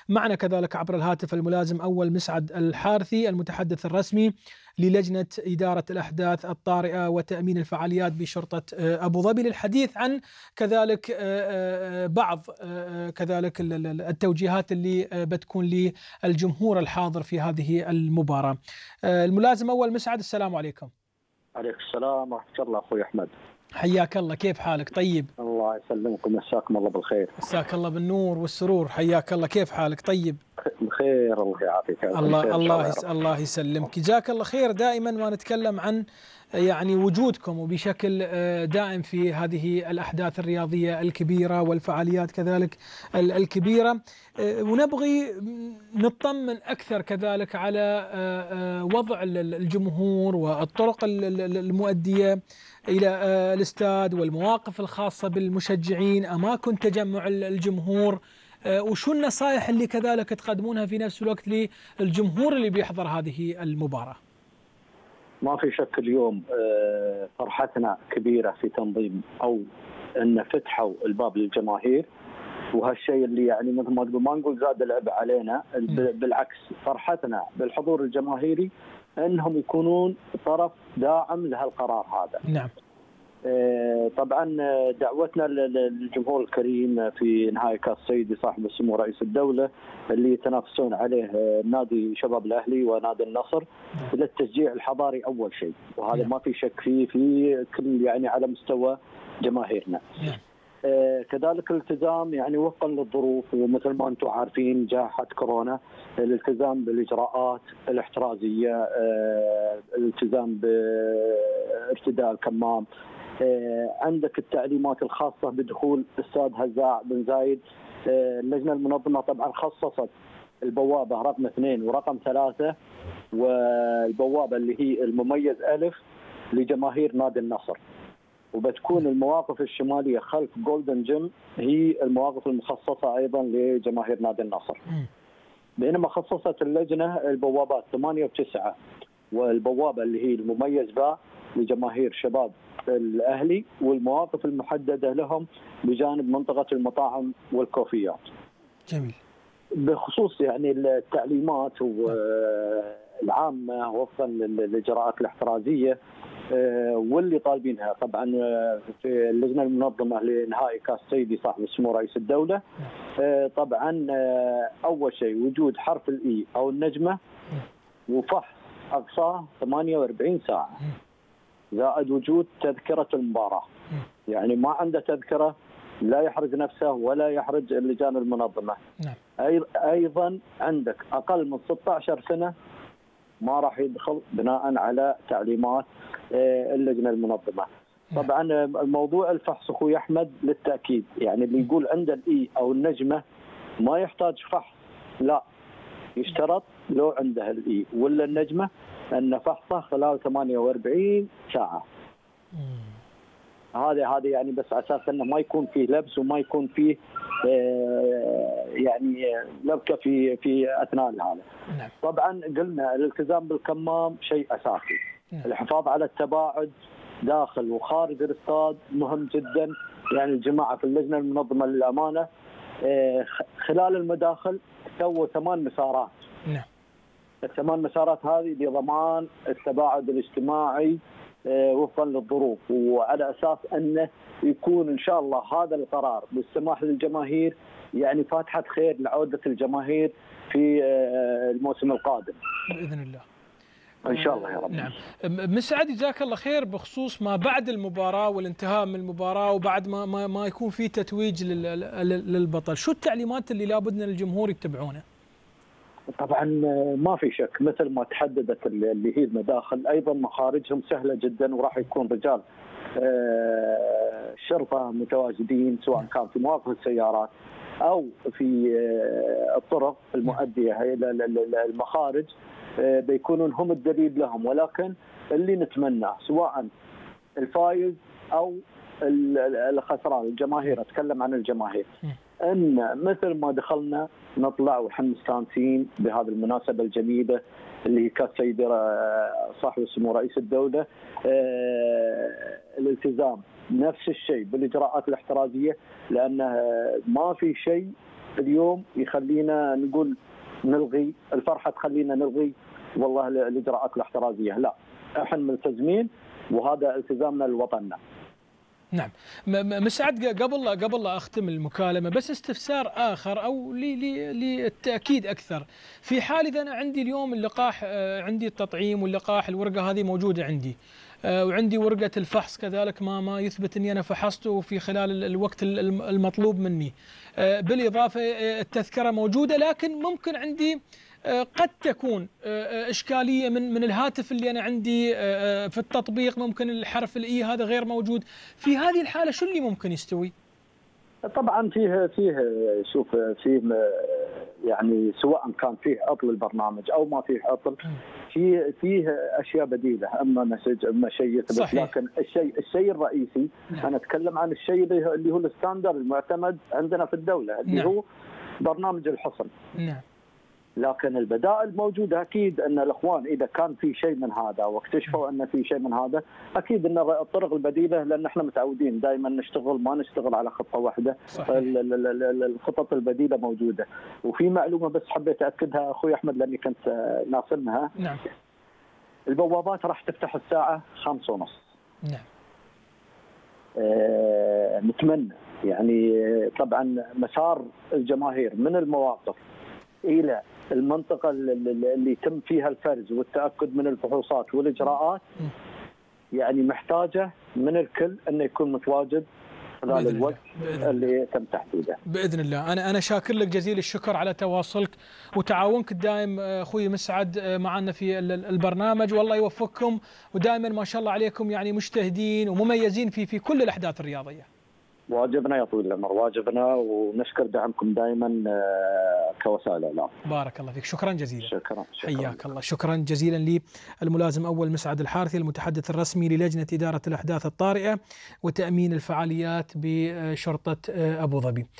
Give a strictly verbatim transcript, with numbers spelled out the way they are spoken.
معنا كذلك عبر الهاتف الملازم أول مسعد الحارثي المتحدث الرسمي للجنة إدارة الأحداث الطارئة وتأمين الفعاليات بشرطة أبو ظبي للحديث عن كذلك بعض كذلك التوجيهات اللي بتكون للجمهور الحاضر في هذه المباراة. الملازم أول مسعد، السلام عليكم. عليك السلام ورحمة الله أخوي أحمد. حياك الله، كيف حالك؟ طيب الله يسلمكم، مساكم الله بالخير. مساك الله بالنور والسرور، حياك الله، كيف حالك؟ طيب بخير الله يعافيك. الله الله يس الله يسلمك، جزاك الله خير. دائما ما نتكلم عن يعني وجودكم وبشكل دائم في هذه الأحداث الرياضية الكبيرة والفعاليات كذلك الكبيرة، ونبغي نطمن أكثر كذلك على وضع الجمهور والطرق المؤدية إلى الاستاد والمواقف الخاصة بالمشجعين، أماكن تجمع الجمهور، وشو النصائح اللي كذلك تقدمونها في نفس الوقت للجمهور اللي بيحضر هذه المباراة. ما في شك اليوم فرحتنا كبيرة في تنظيم أو أن فتحوا الباب للجماهير، وهالشيء اللي يعني مثل ما تقول ما نقول زاد العبء علينا، بالعكس فرحتنا بالحضور الجماهيري أنهم يكونون طرف داعم لهالقرار هذا. نعم. طبعا دعوتنا للجمهور الكريم في نهائي كاس سيدي صاحب السمو رئيس الدولة اللي يتنافسون عليه نادي شباب الأهلي ونادي النصر للتشجيع الحضاري أول شيء، وهذا ما في شك فيه في كل يعني على مستوى جماهيرنا. كذلك الالتزام يعني وفقا للظروف، ومثل ما انتم عارفين جائحة كورونا، الالتزام بالاجراءات الاحترازيه، الالتزام بارتداء الكمام، عندك التعليمات الخاصه بدخول استاد هزاع بن زايد. اللجنه المنظمه طبعا خصصت البوابه رقم اثنين ورقم ثلاثه، والبوابه اللي هي المميز الف لجماهير نادي النصر، وبتكون المواقف الشماليه خلف جولدن جيم هي المواقف المخصصه ايضا لجماهير نادي النصر. بينما خصصت اللجنه البوابات ثمانيه وتسعه، والبوابه اللي هي المميز باء لجماهير شباب الاهلي، والمواقف المحدده لهم بجانب منطقه المطاعم والكوفيات. جميل. بخصوص يعني التعليمات العامه وفقا للاجراءات الاحترازيه واللي طالبينها طبعا في اللجنه المنظمه لنهائي كاس سيدي صاحب السمو رئيس الدوله. طبعا اول شيء وجود حرف الاي او النجمه وفحص اقصاه ثمانية وأربعين ساعه، زائد وجود تذكره المباراه. يعني ما عنده تذكره لا يحرج نفسه ولا يحرج اللجان المنظمه. ايضا عندك اقل من ستة عشر سنه ما راح يدخل بناء على تعليمات اللجنه المنظمه. طبعا موضوع الفحص اخوي احمد للتاكيد، يعني اللي يقول عنده الاي او النجمه ما يحتاج فحص، لا يشترط لو عنده الاي ولا النجمه ان فحصه خلال ثمانية وأربعين ساعه. هذا هذا يعني بس على اساس انه ما يكون فيه لبس وما يكون فيه يعني لبكه في في اثناء هذا. طبعا قلنا الالتزام بالكمام شيء اساسي. الحفاظ على التباعد داخل وخارج الاستاد مهم جدا. يعني الجماعه في اللجنه المنظمه للامانه خلال المداخل سووا ثمان مسارات. نعم. الثمان مسارات هذه لضمان التباعد الاجتماعي وفقا للظروف، وعلى اساس انه يكون ان شاء الله هذا القرار بالسماح للجماهير يعني فاتحه خير لعوده الجماهير في الموسم القادم باذن الله ان شاء الله يا رب. نعم. مسعد جزاك الله خير، بخصوص ما بعد المباراه والانتهاء من المباراه وبعد ما ما, ما يكون في تتويج للبطل، شو التعليمات اللي لابد ان الجمهور يتبعونها؟ طبعا ما في شك مثل ما تحددت اللي هي المداخل، ايضا مخارجهم سهله جدا، وراح يكون رجال شرطه متواجدين سواء كان في مواقف السيارات او في الطرق المؤديه الى المخارج، بيكونون هم الدليل لهم. ولكن اللي نتمناه سواء الفايز او الخسران، الجماهير اتكلم عن الجماهير، ان مثل ما دخلنا نطلع ونحن مستانسين بهذه المناسبه الجميله اللي هي كاس سيدي صاحب السمو رئيس الدوله. الالتزام نفس الشيء بالاجراءات الاحترازيه، لانه ما في شيء اليوم يخلينا نقول نلغي الفرحه، تخلينا نلغي والله الاجراءات الاحترازيه. لا، احنا ملتزمين وهذا التزامنا لوطننا. نعم. مسعد، قبل قبل لا اختم المكالمه بس استفسار اخر او للتاكيد اكثر. في حال اذا انا عندي اليوم اللقاح، عندي التطعيم واللقاح، الورقه هذه موجوده عندي، وعندي ورقه الفحص كذلك ما ما يثبت اني انا فحصته في خلال الوقت المطلوب مني، بالاضافه التذكره موجوده، لكن ممكن عندي قد تكون إشكالية من من الهاتف اللي أنا عندي في التطبيق، ممكن الحرف الإي هذا غير موجود. في هذه الحالة شو اللي ممكن يستوي؟ طبعا فيه فيه شوف فيه يعني سواء كان فيه عطل البرنامج أو ما فيه عطل، فيه فيه أشياء بديلة، أما مسج أما شيء يثبت. لكن الشيء الشيء الرئيسي، نعم. أنا أتكلم عن الشيء اللي هو الستاندر المعتمد عندنا في الدولة، اللي نعم. هو برنامج الحصن. نعم. لكن البدائل موجوده. اكيد ان الاخوان اذا كان في شيء من هذا واكتشفوا ان في شيء من هذا، اكيد ان الطرق البديله، لان احنا متعودين دائما نشتغل ما نشتغل على خطه واحده. صحيح. الخطط البديله موجوده. وفي معلومه بس حبيت اكدها اخوي احمد لاني كنت ناصرها. نعم. البوابات راح تفتح الساعه خمسة ونص. نعم. آه نتمنى يعني طبعا مسار الجماهير من المواقف الى المنطقه اللي يتم فيها الفرز والتاكد من الفحوصات والاجراءات، يعني محتاجه من الكل انه يكون متواجد خلال الوقت اللي تم تحديده. باذن الله. انا انا شاكر لك جزيل الشكر على تواصلك وتعاونك الدائم اخوي مسعد معنا في البرنامج، والله يوفقكم، ودائما ما شاء الله عليكم يعني مجتهدين ومميزين في في كل الاحداث الرياضيه. واجبنا يا طويل العمر، واجبنا، ونشكر دعمكم دائما كوسائل اعلام. بارك الله فيك، شكرا جزيلا. شكرا, شكرا. حياك الله. شكرا جزيلا للملازم اول مسعد الحارثي، المتحدث الرسمي للجنه اداره الاحداث الطارئه وتامين الفعاليات بشرطه ابو ظبي.